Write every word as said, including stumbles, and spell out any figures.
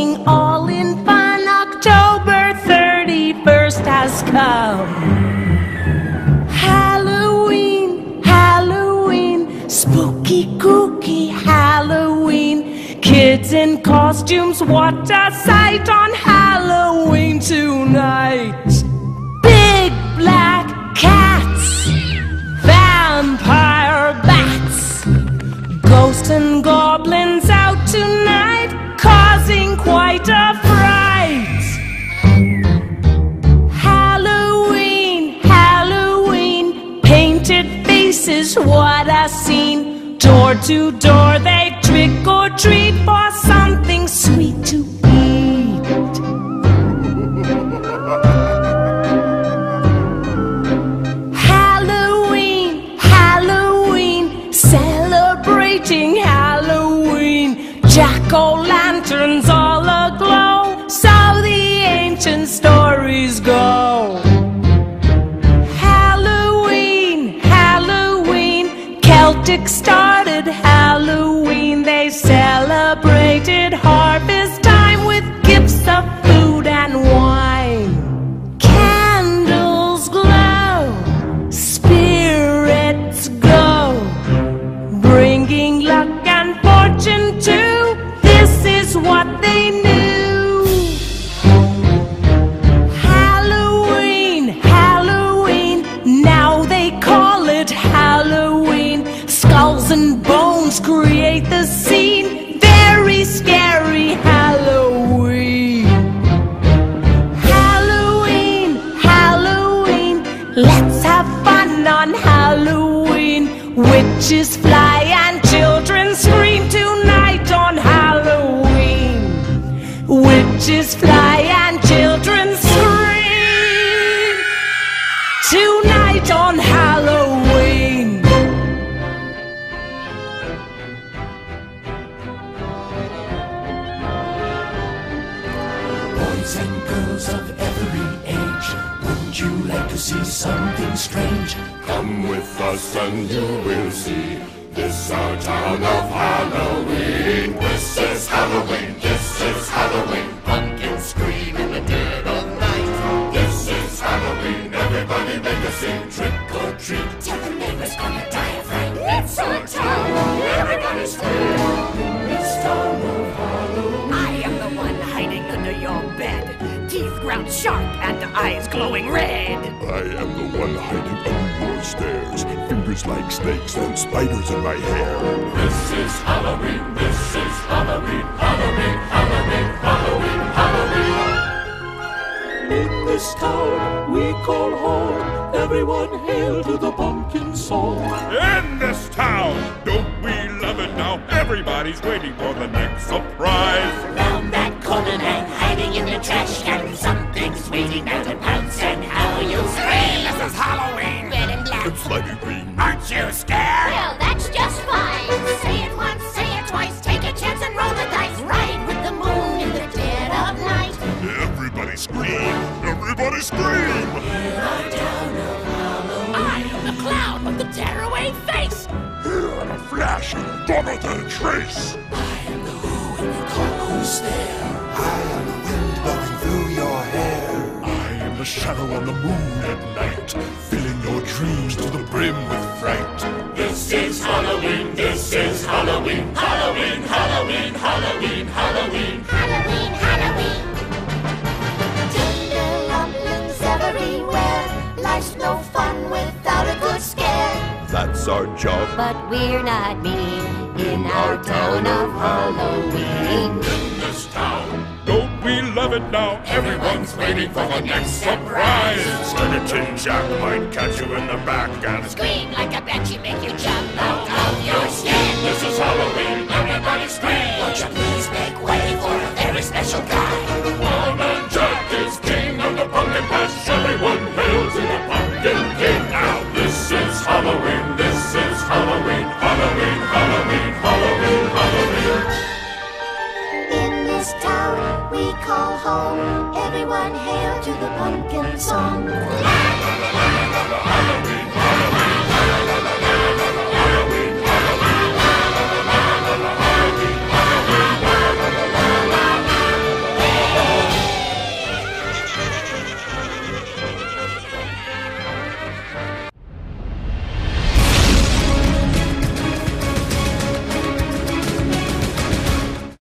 sing all in fun. October thirty-first has come. Halloween, Halloween, spooky, kooky Halloween. Kids in costumes, what a sight on Halloween tonight. Big black cats, vampire bats, ghosts and goblins out tonight, causing quite a fright. Halloween, Halloween, painted faces, what a scene. Door to door they trick or treat for something sweet to eat. Halloween, Halloween, celebrating Halloween. Jack-o'-lanterns all aglow, so the ancient stories go. Halloween, Halloween, Celtic started Halloween. They celebrated harvest time with gifts of food and wine. Candles glow, spirits go, bringing luck and fortune too. This is what they knew. Halloween, Halloween, now they call it Halloween. Skulls and bones create the scene. Very scary Halloween. Halloween, Halloween, let's have fun on Halloween. Witches fly and children scream tonight on Halloween. Witches fly and children scream tonight on Halloween. Boys and girls of every age, wouldn't you like to see something strange? Come with us and you will see. This our town of Halloween. This is Halloween. This is Halloween. Pumpkins scream in the dead of night. This is Halloween. Everybody make a scene. Trick or treat. Tell the neighbors gonna die of fright. It's our town. Everybody scream. This town of Halloween. I am the one hiding under your bed, teeth ground sharp and eyes glowing red. I am the one hiding under your stairs, fingers like snakes and spiders in my hair. This is Halloween. This is Halloween. Halloween. Halloween. Halloween. Halloween. In this town we call home, everyone hail to the pumpkin song. In this town, don't we love it now? Everybody's waiting for the next surprise. Round that corner and hiding in the trash can, something's waiting there to pounce and how you scream. This is Halloween. Red and black. It's slimy green. Aren't you scared? Well, that's just fine. Say it once, say it twice, take a chance and roll the dice. Ride with the moon in the dead of night. Everybody scream. Everybody scream. In our town of Halloween. I am the clown with the tearaway face. Here in a flash, gone without a trace. I am the who and you call who's there. I am the wind blowing through your hair. I am the shadow on the moon at night, filling your dreams to the brim with fright. This is Halloween. This is Halloween. Halloween. Halloween. Halloween. Halloween. Halloween, Halloween. Tinderlumblings everywhere. Life's no fun without a good scare. That's our job. But we're not mean in our town of Halloween. In this town, don't we love it now? Everyone's waiting for the next surprise. Skeleton Jack might catch you in the back and Scream like a banshee, make you jump out of your skin. this is Halloween. Everybody scream. Won't you please make way for a very special guy? Old Man Jack is king of the pumpkin patch. Everyone hail to the pumpkin king. Now this is Halloween. This is Halloween. Halloween. Halloween. Halloween. Halloween. In this town we call home. Everyone hail to the pumpkin song.